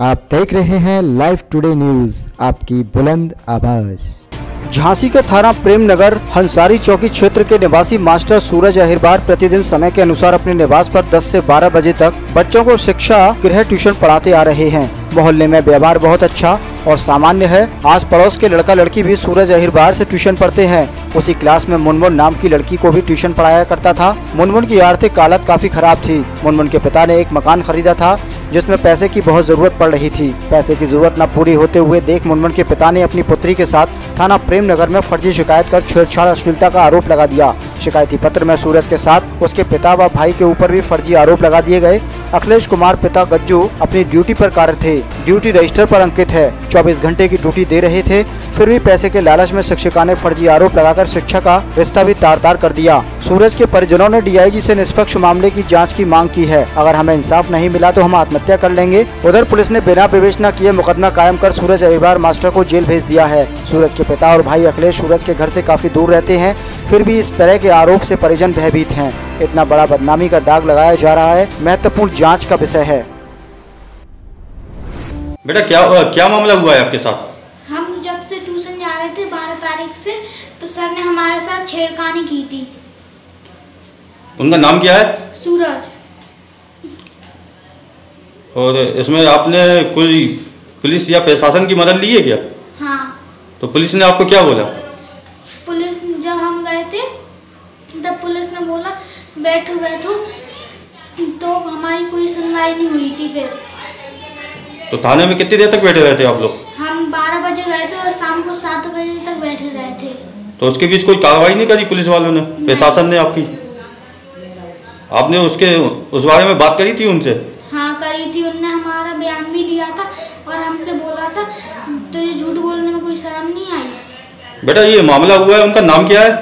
आप देख रहे हैं लाइव टुडे न्यूज, आपकी बुलंद आवाज। झांसी के थाना प्रेम नगर हंसारी चौकी क्षेत्र के निवासी मास्टर सूरज अहिरबार प्रतिदिन समय के अनुसार अपने निवास पर 10 से 12 बजे तक बच्चों को शिक्षा गृह ट्यूशन पढ़ाते आ रहे हैं। मोहल्ले में व्यवहार बहुत अच्छा और सामान्य है। आस पड़ोस के लड़का लड़की भी सूरज अहिरबार से ट्यूशन पढ़ते हैं। उसी क्लास में मुनमुन नाम की लड़की को भी ट्यूशन पढ़ाया करता था। मुनमुन की आर्थिक हालत काफी खराब थी। मुनमुन के पिता ने एक मकान खरीदा था जिसमें पैसे की बहुत जरूरत पड़ रही थी। पैसे की जरूरत न पूरी होते हुए देख मुनमुन के पिता ने अपनी पुत्री के साथ थाना प्रेम नगर में फर्जी शिकायत कर छेड़छाड़ अश्लीलता का आरोप लगा दिया। शिकायती पत्र में सूरज के साथ उसके पिता व भाई के ऊपर भी फर्जी आरोप लगा दिए गए। अखिलेश कुमार पिता गज्जू अपनी ड्यूटी पर कार्य थे। ड्यूटी रजिस्टर पर अंकित है। 24 घंटे की ड्यूटी दे रहे थे, फिर भी पैसे के लालच में शिक्षिका ने फर्जी आरोप लगाकर शिक्षा का रिश्ता भी तार-तार कर दिया। सूरज के परिजनों ने डीआईजी से निष्पक्ष मामले की जांच की मांग की है। अगर हमें इंसाफ नहीं मिला तो हम आत्महत्या कर लेंगे। उधर पुलिस ने बिना विवेचना किए मुकदमा कायम कर सूरज अहिरबार मास्टर को जेल भेज दिया है। सूरज के पिता और भाई अखिलेश सूरज के घर से काफी दूर रहते हैं, फिर भी इस तरह के आरोप से परिजन भयभीत हैं। इतना बड़ा बदनामी का दाग लगाया जा रहा है, महत्वपूर्ण जांच का विषय है। बेटा क्या मामला हुआ है आपके साथ? हम जब से ट्यूशन जा रहे थे 12 तारीख से, तो सर ने हमारे साथ छेड़खानी की थी। उनका नाम क्या है? सूरज। और इसमें आपने कोई पुलिस या प्रशासन की मदद ली है क्या? हाँ। तो पुलिस ने आपको क्या बोला? पुलिस जब हम गए थे तब पुलिस ने बोला बैठो बैठो, तो हमारी कोई सुनवाई नहीं हुई थी। फिर तो थाने में कितनी देर तक बैठे रहे थे आप लोग? हम 12 बजे गए थे और शाम को 7 बजे तक बैठे रहे थे। तो उसके बीच कोई कार्रवाई नहीं करी पुलिस वालों ने, प्रशासन ने आपकी? आपने उस बारे में बात करी थी उनसे? हाँ करी थी। उनने हमारा बयान भी लिया था और हमसे बोला था तो ये झूठ बोलने में कोई शर्म नहीं आई। बेटा ये मामला हुआ है, उनका नाम क्या है?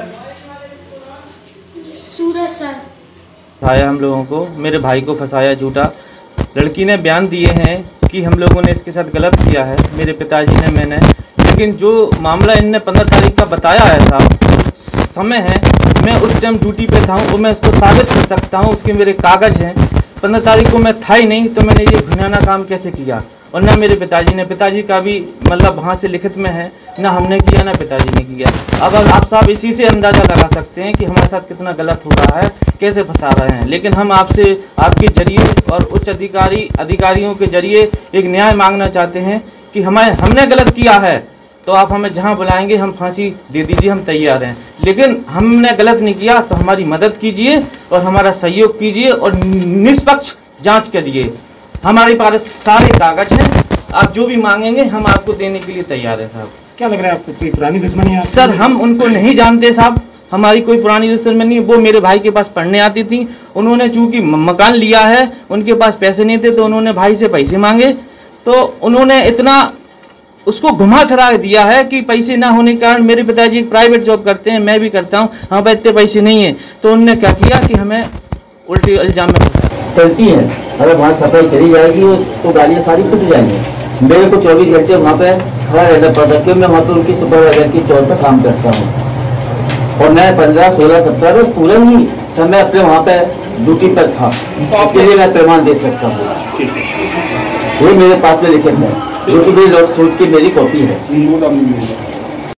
सूरज सर। फंसाया हम लोगों को, मेरे भाई को फंसाया झूठा। लड़की ने बयान दिए हैं कि हम लोगों ने इसके साथ गलत किया है, मेरे पिताजी ने, मैंने। लेकिन जो मामला इनने 15 तारीख का बताया है साहब, समय है, मैं उस टाइम ड्यूटी पे था, वो मैं इसको साबित कर सकता हूँ, उसके मेरे कागज़ हैं। 15 तारीख को मैं था ही नहीं, तो मैंने ये घिनौना काम कैसे किया? और ना मेरे पिताजी ने, पिताजी का भी मतलब वहाँ से लिखित में है, ना हमने किया ना पिताजी ने किया। अब आप साहब इसी से अंदाज़ा लगा सकते हैं कि हमारे साथ कितना गलत हो रहा है, कैसे फंसा रहे हैं। लेकिन हम आपसे, आपके जरिए और उच्च अधिकारियों के जरिए एक न्याय मांगना चाहते हैं कि हमने गलत किया है तो आप हमें जहां बुलाएंगे हम फांसी दे दीजिए, हम तैयार हैं। लेकिन हमने गलत नहीं किया तो हमारी मदद कीजिए और हमारा सहयोग कीजिए और निष्पक्ष जांच करिए। हमारे पास सारे कागज हैं, आप जो भी मांगेंगे हम आपको देने के लिए तैयार हैं साहब। क्या लग रहा है आपको, कोई पुरानी दुश्मनी है? सर हम उनको नहीं जानते साहब, हमारी कोई पुरानी दुश्मनी नहीं है। वो मेरे भाई के पास पढ़ने आती थी, उन्होंने चूँकि मकान लिया है, उनके पास पैसे नहीं थे तो उन्होंने भाई से पैसे मांगे, तो उन्होंने इतना उसको घुमा फिरा दिया है कि पैसे ना होने के कारण, मेरे पिताजी प्राइवेट जॉब करते हैं, मैं भी करता हूँ, हाँ भाई इतने पैसे नहीं है, तो उन्होंने क्या किया कि हमें उल्टे इल्जाम में चलती है। अगर वहाँ सफाई करी जाएगी तो गाड़ियाँ सारी फट जाएंगी। मेरे को 24 घंटे वहाँ पे खड़ा रहना पड़ता है, क्योंकि मैं वहाँ पर उनकी सुपरवाइजर की तौर पर काम करता हूँ और मैं 15, 16, 17 रोज पूरा ही समय अपने वहाँ पे ड्यूटी पर था। उसके लिए मैं प्रमाण दे सकता हूँ, ये मेरे पास में लिखित है, जो कि मेरी नोट सूट की मेरी कॉपी है।